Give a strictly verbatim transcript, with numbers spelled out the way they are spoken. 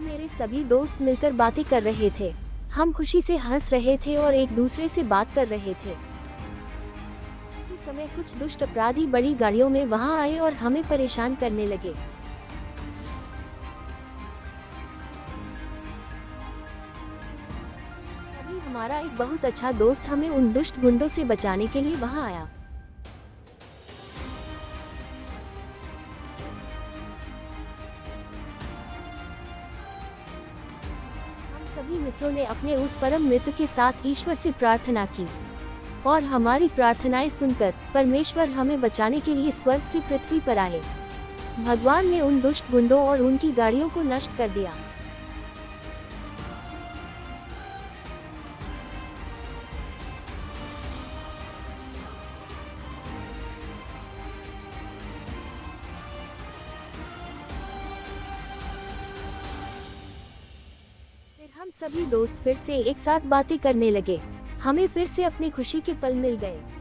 मेरे सभी दोस्त मिलकर बातें कर रहे थे। हम खुशी से हंस रहे थे और एक दूसरे से बात कर रहे थे। इसी समय कुछ दुष्ट अपराधी बड़ी गाड़ियों में वहां आए और हमें परेशान करने लगे। तभी हमारा एक बहुत अच्छा दोस्त हमें उन दुष्ट गुंडों से बचाने के लिए वहां आया। सभी मित्रों ने अपने उस परम मित्र के साथ ईश्वर से प्रार्थना की और हमारी प्रार्थनाएं सुनकर परमेश्वर हमें बचाने के लिए स्वर्ग से पृथ्वी पर आए। भगवान ने उन दुष्ट गुंडों और उनकी गाड़ियों को नष्ट कर दिया। हम सभी दोस्त फिर से एक साथ बातें करने लगे। हमें फिर से अपनी खुशी के पल मिल गए।